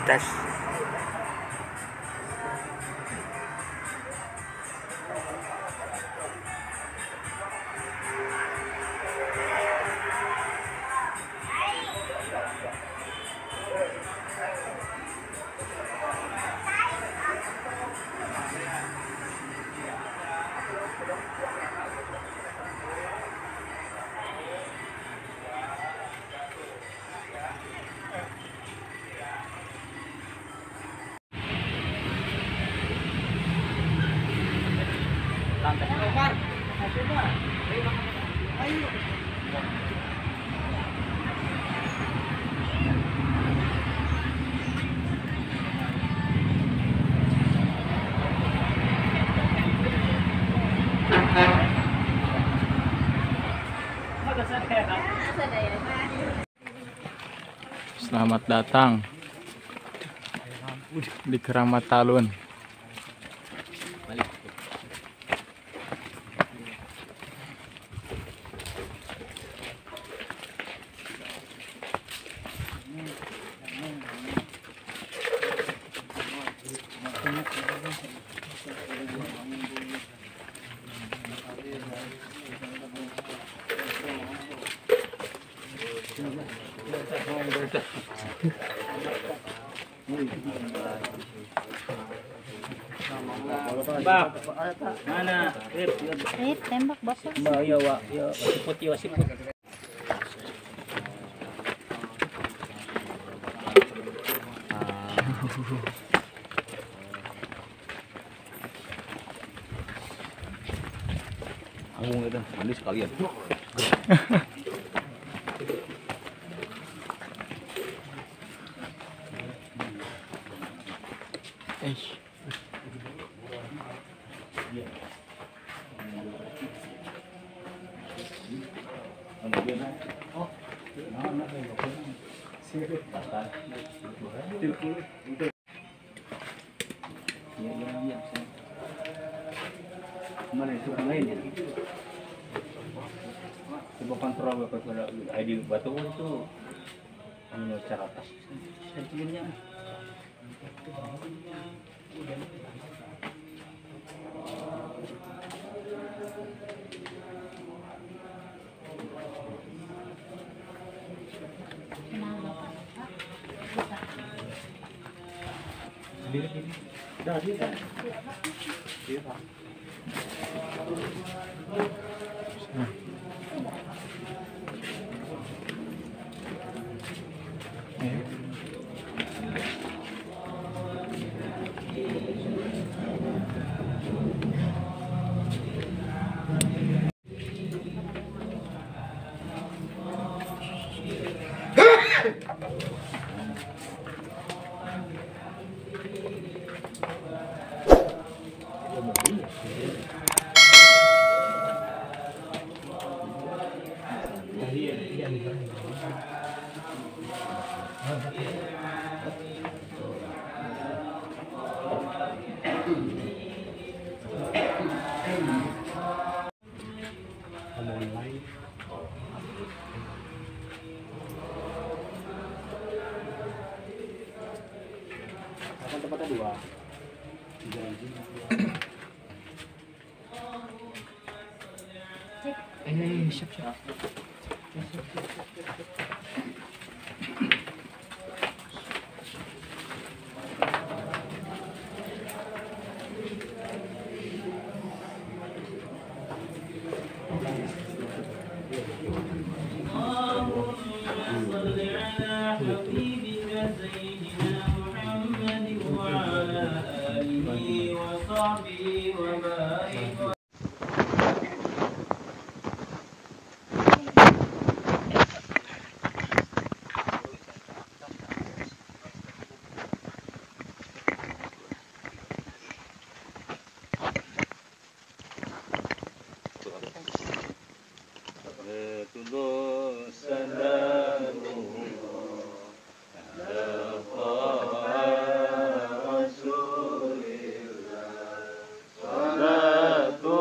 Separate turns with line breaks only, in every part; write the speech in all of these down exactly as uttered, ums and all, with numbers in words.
tes. Selamat datang di Keramat Talun.
Bak, mana? Rip,
Rip, tembak bapak.
Mbak, ya wak, ya wasiput, ya wasiput. Aku ngeliat mandi sekalian.
Eh.
Mana itu yang lain ya? Coba kontrol pada I D batu itu cara atas sentimennya. Dah, dia. Dia. Tempatnya dua.
Eh, siap siap.
Salatu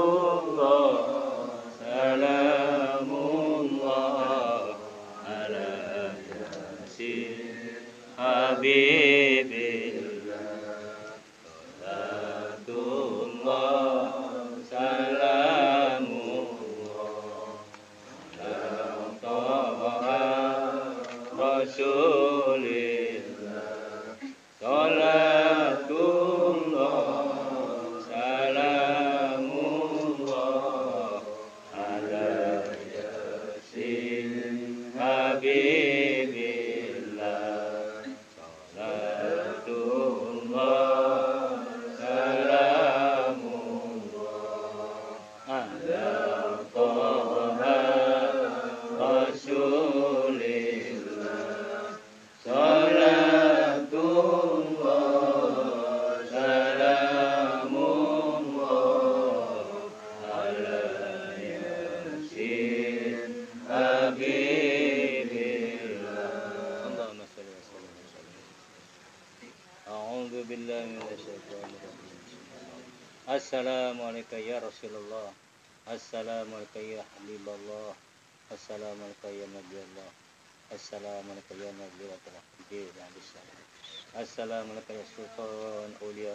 Assalamualaikum ya Rasulullah. Assalamualaikum ya Habiballah. Assalamualaikum ya Nabi Allah. Assalamualaikum ya Nabi Allah. Assalamualaikum ya Sultan Ulia.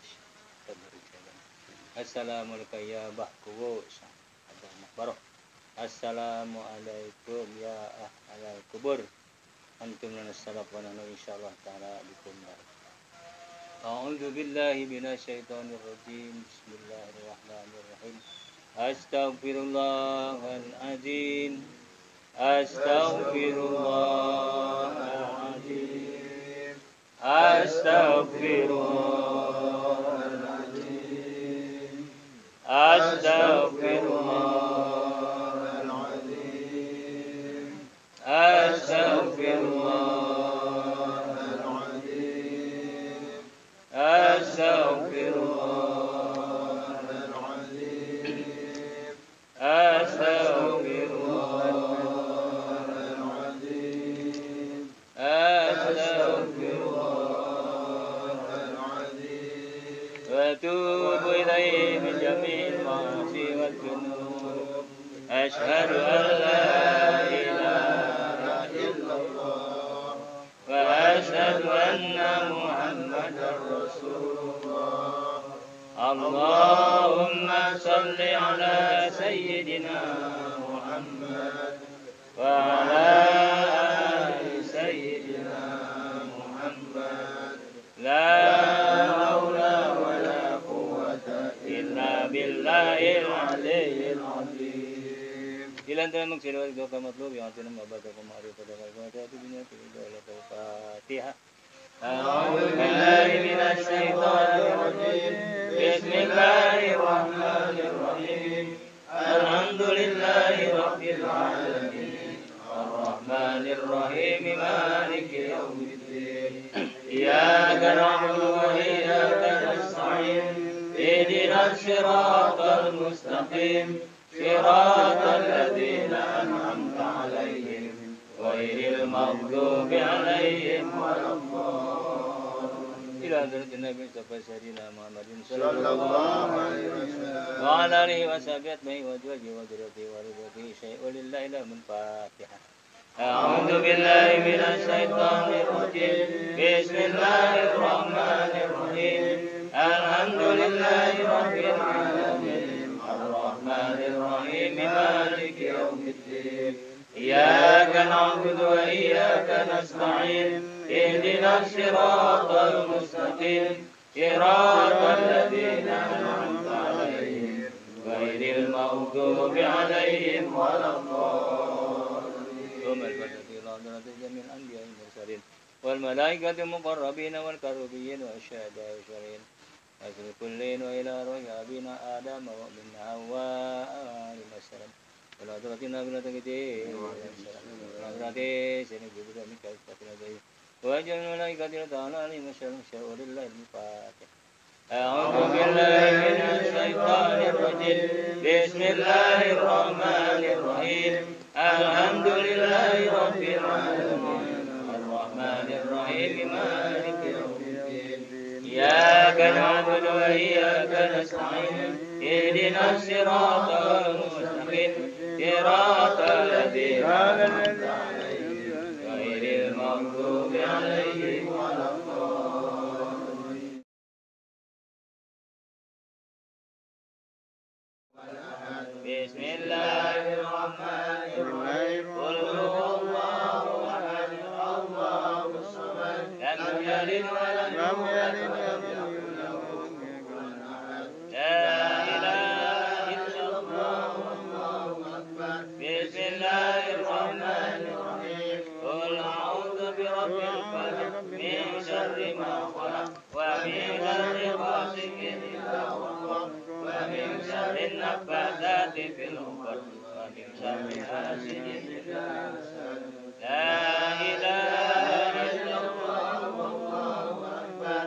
Assalamualaikum ya Bahku. Baroh. Assalamualaikum ya ahlal kubur. Antum lana salaf wa nahnu insyaallah taala bikum. A'udzu billahi minasyaitonir rajim. Bismillahirrahmanirrahim. Astaghfirullahal azim. Astaghfirullahal azim. Astaghfirullahal azim. Astaghfirullahal azim. Astaghfirullahal azim. Astaghfirullahal azim. Astaghfirullahal azim. Astaghfirullahal azim. Wa atubu ilaihi min jami'il ma'asi wal dzunub. Asyhadu an la ilaha illallah wa asyhadu anna Muhammadar Rasulullah. Allahumma salli ala sayyidina Muhammad wa ala ali sayyidina Muhammad. La haula wa la quwwata illa billahil aliyyil azim. Ilan tayo magsilawag doon ka matlub, yung atin ang mabata kung maaari pa daw kayo. Ito atin niya, ito ala ko Fatiha. A'udhu billahi minash shaitanir rajim. Bismillahirrahmanirrahim. Alhamdulillahi rabbil alamin. Ar-Rahmanir Rahim. Maliki yawmiddin. Iyyaka na'budu wa iyyaka nasta'in. Ihdinas siratal mustaqim. Siratal ladzina an'amta 'alaihim ghairil maghdubi 'alaihim waladdallin. Ila hadratin Nabi Sayyidina Muhammadin sallallahu alaihi wasallam wa ala alihi wa sahbihi atba'i wa azwajihi wa dzurriyyatihi wa ridwanihi syai'un lillahi lahum Fatihah. A'udzu billahi minasy syaithanir rajim. Bismillahirrahmanirrahim. Alhamdulillahi rabbil alamin. Ar-Rahmanir Rahim. Maliki yawmiddin. Iyyaka na'budu wa iyyaka nasta'in. Ihdinas siratal mustaqim. Siratal ladzina an'amta 'alaihim ghairil maghdubi 'alaihim waladdallin. Tsumma al-fatihah ila jami'il anbiya'i wal mursalin wal malaikati muqarrabin wal karubiyyin wa asyhada'i syar'in. Asri kullin wa ila ruhi abina Adam wa min Hawa alaihi salam. Wala taratina bila tagiti. Wala berarti sini juga mikal fatihah. Wa jami'il malaikati ta'ala alaihi salam syar'ulillahi al-fatihah. A'udzu billahi minasy syaithanir rajim. Bismillahirrahmanirrahim. Alhamdulillahi rabbil alamin. Ar-Rahmanir Rahim. Maliki yawmiddin. Iyyaka na'budu wa iyyaka nasta'in. Ihdinas siratal mustaqim. Siratal ladzina an'amta 'alaihim ghairil maghdubi 'alaihim waladdallin. Bismillahirrahmanirrahim. Qul huwallahu ahad. Allahus samad. Lam yalid wa lam yulad wa lam yakul lahu kufuwan ahad. La ilaha illallah wallahu akbar. Bismillahirrahmanirrahim. Qul a'udzu birabbil falaq min syarri ma khalaq wa min syarri ghasiqin idza waqab wa min syarri naffatsati fil 'uqad wa min syarri hasidin idza hasad. La ilaha illallah wallahu akbar.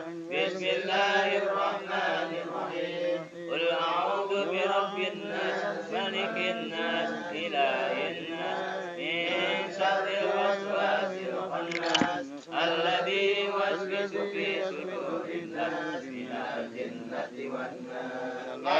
Bismillahirrahmanirrahim. Qul a'udzu birabbin nas malikin nas ilahin nas min syarril waswasil khannas alladzi yuwaswisu fi sudurin nas minal jinnati wan nas.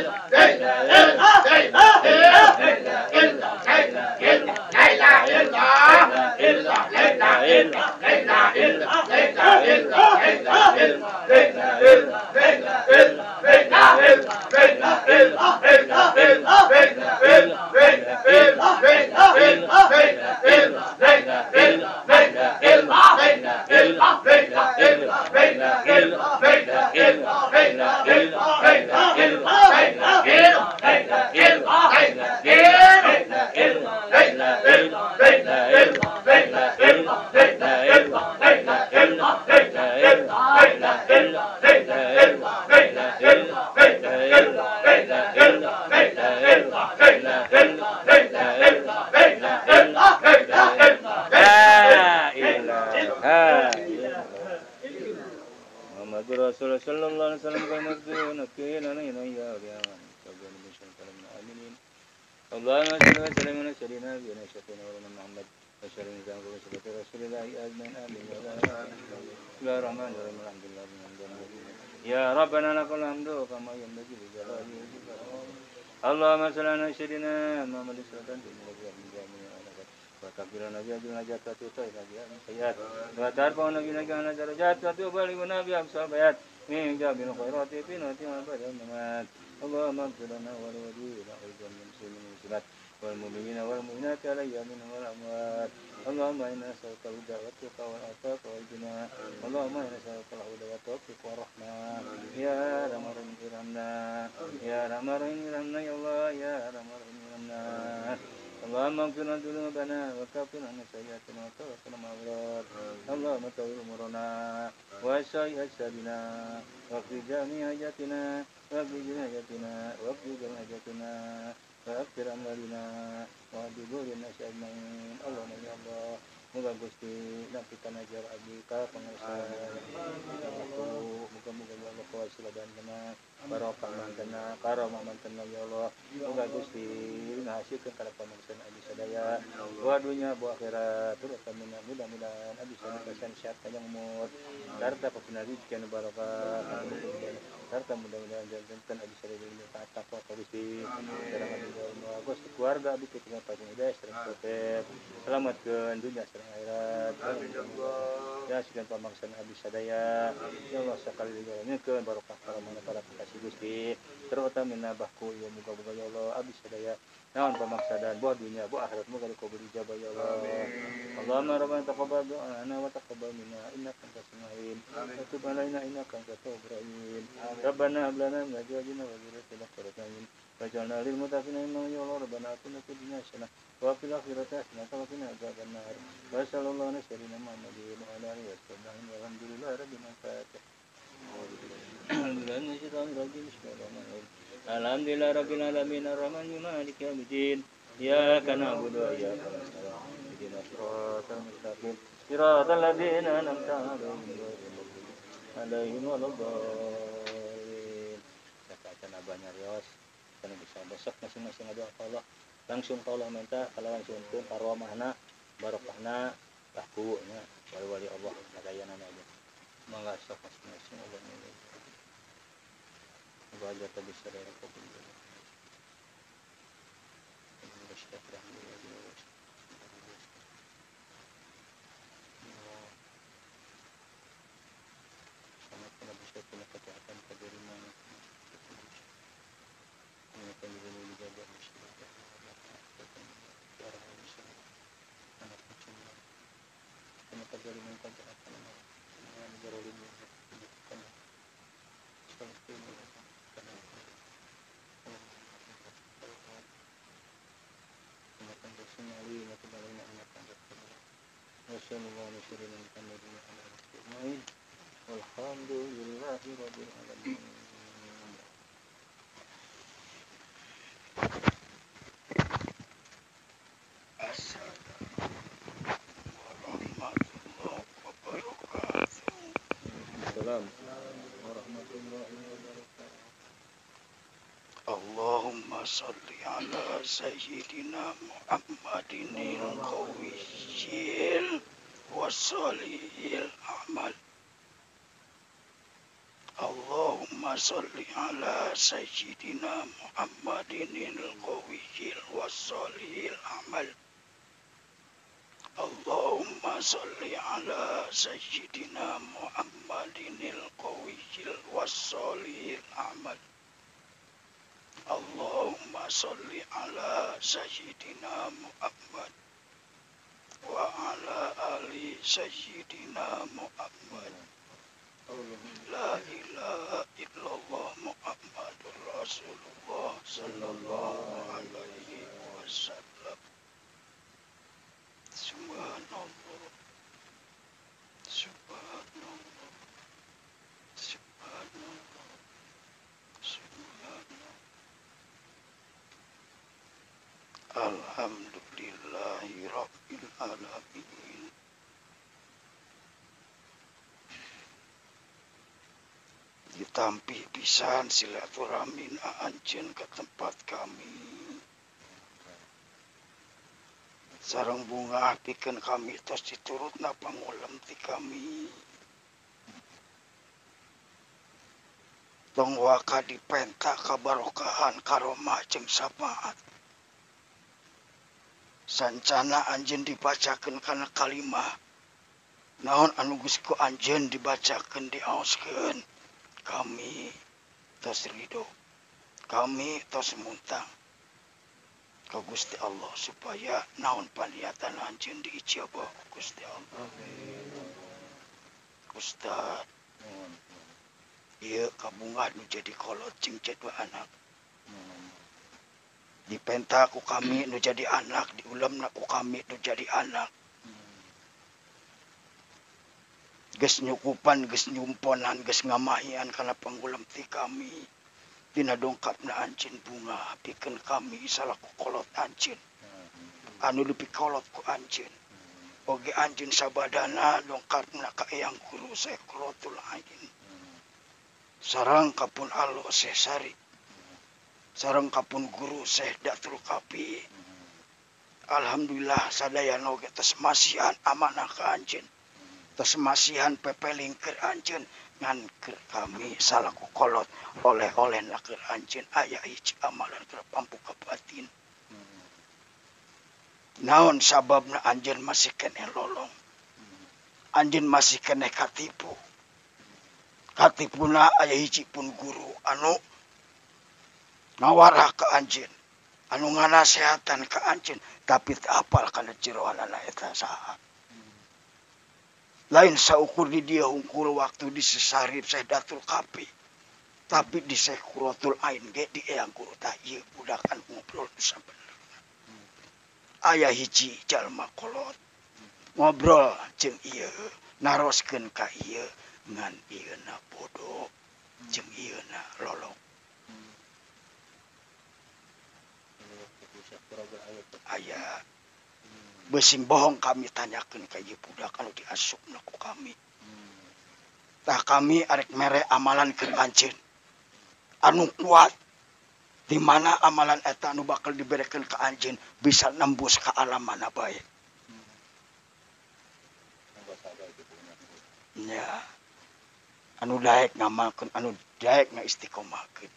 Ya Rabbana lakal hamdu kama yanbaghi li jalali wajhika. Allahumma salli ala sayyidina Muhammad sallallahu alaihi wasallam. Wa takbirana bi ajrin najata tu sayyidat sayyid. Wa tarfa'una bi najana darajat wa tuballighuna bi aqsal bayat. Min jabil khairati fi nati wa badal mamat. Allahumma ighfir lana wa li walidina wa lil muslimin muslimat wal mu'minina wal mu'minat ala yamin wal amwat. Allahumma inna nas'aluka al-huda wa at-tuqa wal afafa wal ghina. Allahumma inna nas'aluka al-huda wa at-tawfiq wa rahmah. Ya Rahman irhamna. Ya Rahman irhamna ya Allah. Ya Rahman irhamna. Allahumma ighfir lana dhunubana wa kaffir anna sayyi'atina wa tawaffana ma'al abrar. Allahumma tawwil umurana wa asyi' asbabina wa qdi jami' hajatina wa qdi jami' hajatina wa qdi jami' hajatina wa akhir amalina wa bidurin asyajmain. Allahumma ya Allah moga Gusti napikan ajar abdi ka pangarsa muga-muga ya Allah kawasiladan kana barokah mantena karomah mantena ya Allah moga Gusti ngahasilkeun kana pamansan abdi sadaya wa dunya wa akhirat terutama mudah-mudahan abdi sadaya sehat panjang umur sarta pakunna rezeki anu barokah sarta mudah-mudahan janten abdi sadaya ini takwa ka Gusti sareng Gusti keluarga abdi kita paling hidayah sareng selamatkeun dunya sareng akhirat.
Dasikan pamaksana abdi sadaya. Ya Allah sekali lagi ke barokah para mana para kasih Gusti. Terutama nabahku ya muga-muga ya Allah abdi sadaya. Naon pamaksadaan buat dunia buat akhirat muga dikabul ijabah ya Allah. Allahumma rabbana taqabbal du'ana wa taqabbal minna innaka antas samiul alim. Wa tub alaina innaka antat tawwabur rahim. Rabbana hab lana min azwajina wa dhurriyyatina qurrata a'yun waj'alna lil muttaqina imama ya Allah. Rabbana atina fid dunya hasanah wa fil akhirati hasanah wa qina adzaban nar. Wa sallallahu alaihi wa sallam Muhammadin wa ala alihi wa sahbihi walhamdulillahi rabbil alamin. Alhamdulillah rabbil alamin arrahmanir rahim maliki yaumiddin. Iyyaka na'budu wa iyyaka nasta'in. Ihdinas siratal mustaqim. Siratal ladzina an'amta 'alaihim ghairil maghdubi 'alaihim waladdallin. Sakatan abahnya rios kana bisa besok masing-masing ada Allah. Langsung kaulah minta kalau langsung pun arwahna barokahna takunya wali-wali Allah kadayana aja. Mangga sok masing-masing Allah ini. Wajah tadi sadar kabul. Sama kena bisa punya kejahatan kejadian. Ini kan juga dijaga masyarakat. Anak kecil. Kena kejadian kejahatan. Negara ini. Seperti ini. Semali mati balina anak anak Rasulullah Rasulullah Muhammad Alhamdulillahi rabbil alamin. Assalamualaikum warahmatullahi wabarakatuh.
Allahumma salli ala sayyidina Muhammadin al-qawiyyil wasalihil amal. Allahumma salli ala sayyidina Muhammadin al-qawiyyil wasalihil amal. Allahumma salli ala sayyidina Muhammadin al-qawiyyil wasalihil amal. Allahumma salli ala sayyidina Muhammad wa ala ali sayyidina Muhammad. La ilaha illallah Muhammadur Rasulullah sallallahu alaihi wasallam. Subhanallah. Subhanallah. Subhanallah. Subhanallah. Alhamdulillahi rabbil alamin. Ditampi pisan silaturahmi anjeun ke tempat kami. Sareng bunga pikeun kami tos diturutna pangulem ti kami. Tong waka dipenta kabarokahan karomah jeung syafaat. Sancana anjeun dibacakeun kana kalimah. Naon anu geus ku anjeun dibacakeun diaoskeun. Kami tos ridho. Kami tos muntang. Ka Gusti Allah supaya naon paniatan anjeun diijabah Gusti Allah. Ustaz. Ieu kabunga nu jadi kolot jeung dua anak. Dipenta ku kami nu jadi anak, diulamna ku kami nu jadi anak. Geus nyukupan, geus nyumponan, geus ngamahian kana panggulam ti kami. Dina dongkapna anjeun bunga pikeun kami salaku kolot anjeun. Anu leuwih kolot ku anjeun. Oge anjeun sabadana dongkapna ka Eyang Guru Sekrotul Ain. Sareng kapun Alo Sesari. Sareng kapun guru Syekh Datul Kapi. Alhamdulillah sadayana oge tos masihan amanah ka anjeun. Tos masihan pepeling keur anjeun ngan keur kami salaku kolot oleh-olehna keur anjeun aya hiji amalan keur pambuka batin. Naon sababna anjeun masih keneh lolong. anjeun masih keneh katipu. Katipuna aya hiji pun guru anu ngawarah ke anjeun, anu nganasehatan ke anjeun, tapi teu apal kana jeroanana eta saha. Lain saukur di dia hungkul waktu di sesarip Saidatul Kapi. Tapi di Sekuratul Ain ge di eyang guru tah ieu budakan ngobrol sabenerna. Aya hiji jalma kolot ngobrol jeung ieu, naroskeun ka ieu ngan ieuna bodoh jeung ieuna lolok. Aya besing bohong kami tanyakeun ka ieu budak anu diasupna ku kami. Tah kami arek mere amalan keur anjeun anu kuat, di mana amalan eta anu bakal diberekeun ka anjeun bisa nembus ka alam mana bae. Ya, anu daek ngamalkeun, anu daek ngaistiqomahkeun.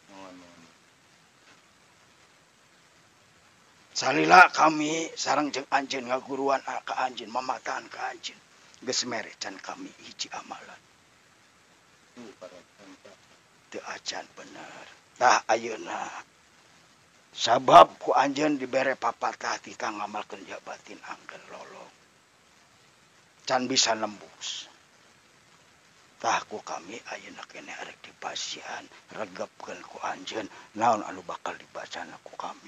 Salila kami sareng jeung anjeun ngaguruan ka anjeun, mamataan ka anjeun. Geus mere can kami hiji amalan. Teu acan bener. Tah ayeuna sabab ku anjeun dibere papatah ti kang ngamalkeun jabatin angger lolong. Can bisa nembus. Tah ku kami ayeuna kene arek dipasian regepkeun ku anjeun naon anu bakal dibacana ku kami.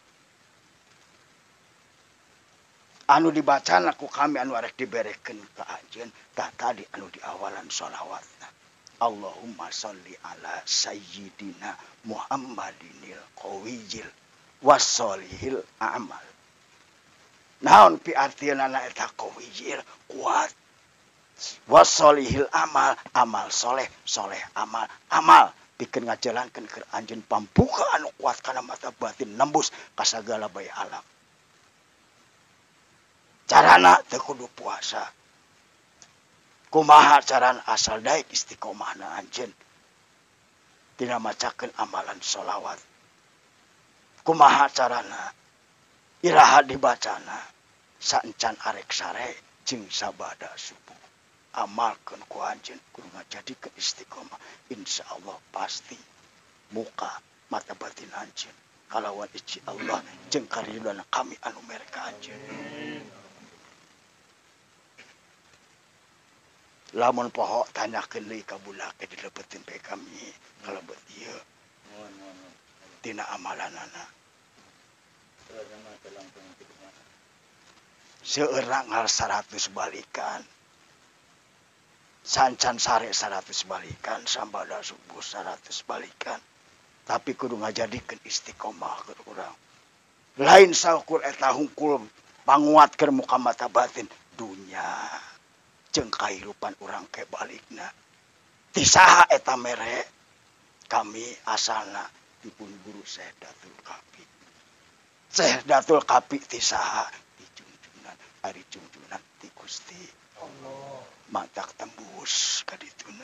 Anu dibacana ku kami anu arek diberekeun ka anjeun tah tadi anu di awalan sholawatna. Allahumma sholli ala sayyidina Muhammadinil qawiyil wassolihil amal. Naon pi artieuna eta qawiyil kuat. Wassolihil amal, amal soleh, soleh amal, amal pikeun ngajalankeun keur anjeun pambuka anu kuat kana mata batin nembus ka sagala bae alam. Carana teu kudu puasa. Kumaha carana asal daek istiqomahna anjeun tina macakeun amalan sholawat. Kumaha carana iraha dibacana saencan arek sare jeung sabada subuh. Amalkeun ku anjeun kudu ngajadikeun istiqomah, insyaallah pasti muka mata batin anjeun kalawan iji Allah jeung karidona kami anu mere ka anjeun. Lamun poho tanyakeun deui ka budak di lebetin pe kami kalebet ieu tina amalanana. Seueur ngal seratus balikan. Sancan sare seratus balikan, sambada subuh seratus balikan. Tapi kudu ngajadikeun istiqomah keur urang. Lain saukur eta hungkul panguatkeun muka mata batin dunya. Jeung kahirupan urang ke balikna. Ti saha eta mere? Kami asalna dipun guru Saidatul Kapi. Saidatul Kapi ti saha? Ti junjunan, ari junjunan ti Gusti Allah. Mantak tembus ka dituna.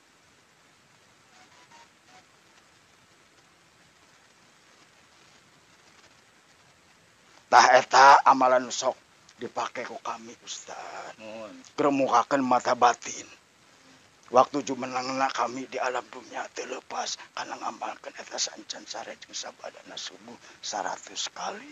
Tah eta amalan sok dipake ku kami Ustaz. Keremukakeun mata batin. Waktu jumenangna kami di alam dunia teu leupas kana ngamalkeun eta sancan sare jeung sabadana subuh seratus kali.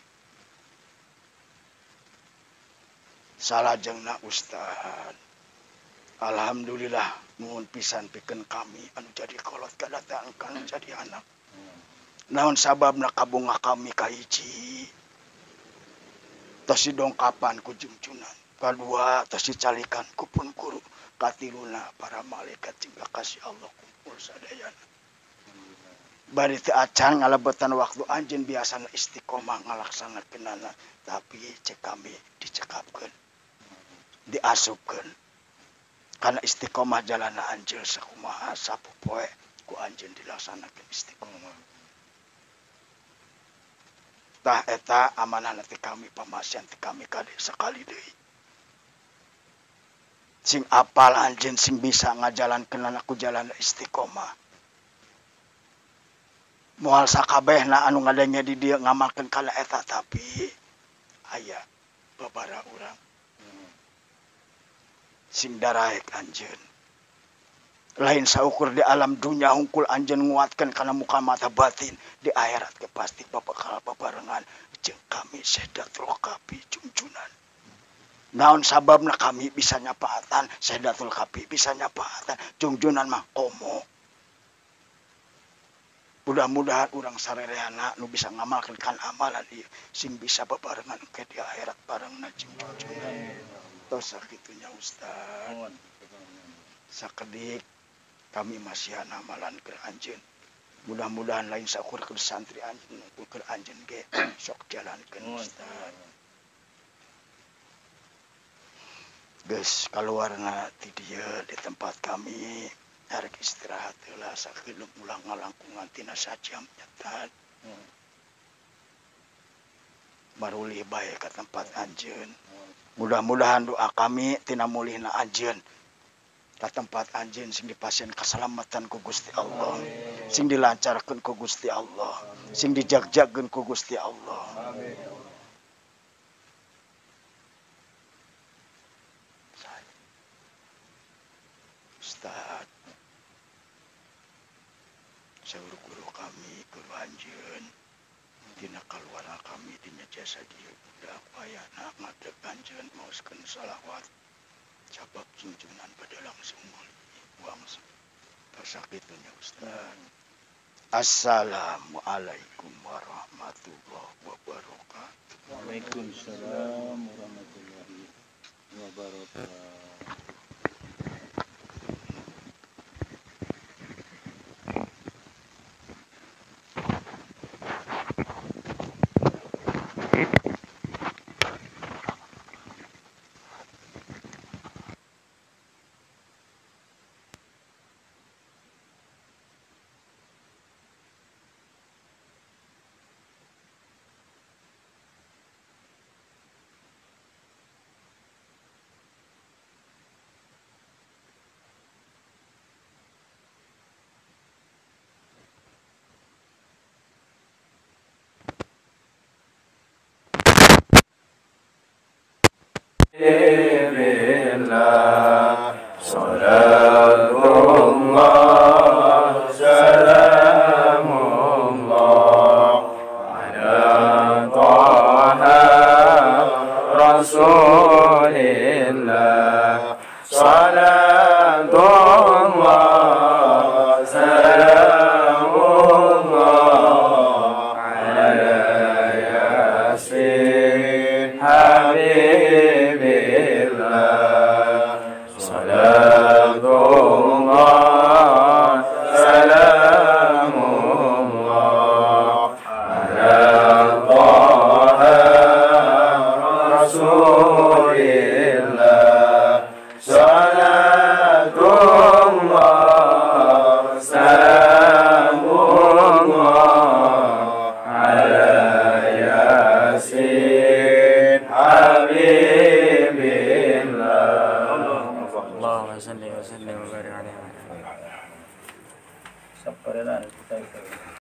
Salajengna Ustaz. Alhamdulillah nuhun pisan pikeun kami anu jadi kolot kadatangkan jadi anak. Naon sababna kabunga kami ka hiji. Tos didongkapan ku junjunan. Kadua tos dicalikan ku pun guru. Katiluna para malaikat jeung kasih Allah kumpul sadayana. Bari teu acan ngalebetan waktu anjeun biasana istiqomah ngalaksanakeunana, tapi cek kami dicekapkeun. Diasupkeun. Karena istiqomah jalana anjeun sakumaha sapopoe ku anjeun dilaksanakeun istiqomah. Tah eta amanah ti kami pamasian ti kami kade sakali deui. Sing apal anjeun sing bisa ngajalankeun aku jalan istiqomah. Moal sakabehna anu ngadenge di dieu ngamalkeun kana eta tapi aya babara urang sing daraek anjeun. Lain saukur di alam dunia hungkul anjeun nguatkeun kana muka mata batin, di akhirat ke pasti babakal babarengan jeung kami Sedatul Kapi junjunan. Naon sababna kami bisa nyapaatan, Sedatul Kapi bisa nyapaatan, junjunan mah komo. Mudah-mudahan urang sarereana nu bisa ngamalkeun kan amalan ieu sing bisa babarengan ke di akhirat barengna jeung junjunan. Tos sakitunya Ustaz. Sakedik kami masih amalan ke anjeun. Mudah-mudahan lain sakur ke santri anjeun ke anjeun ge sok jalankeun Ustaz. Geus kaluarna ti dieu di tempat kami arek istirahat heula sakedeuk ulang ngalangkungan tina sajam nyetat. Maruli bae ka tempat anjeun. Mudah-mudahan doa kami tina mulihna anjeun ka tempat anjeun sing dipasien keselamatan ku Gusti Allah, sing dilancarkeun ku Gusti Allah, sing dijagjagkeun ku Gusti Allah. Amin. Ustaz, saur guru kami guru anjeun dina kaluarna kami dina jasa dieu budak wayahna ngadeg anjeun maoskeun shalawat. Cabak junjunan pada langsung mulai buang pasakitunya Ustaz. Assalamualaikum warahmatullahi wabarakatuh.
Waalaikumsalam warahmatullahi wabarakatuh.
Billah salatullah salamullah ala taha rasulillah salatullah salamullah ala yasin habibillah salatullah salamullah ala taha rasulillah salatullah salamullah ala yasin habibillah.
Allahumma salli wa sallim wa barik alaihi.
Sabarlah kita